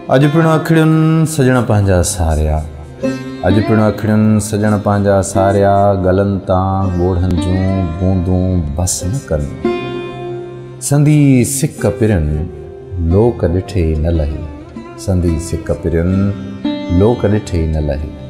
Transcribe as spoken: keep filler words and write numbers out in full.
अज पिण अखड़ियुन सजण पंहिंजा सारिया, अज पिण अखड़ियुन सजण पंहिंजा सारिया, गलन तां ॻोढ़न जूं बूंदूं बस न कन। संदी सिक पिरन लोक ॾिठे न लही, संदी सिक पिरन लोक ॾिठे न लही।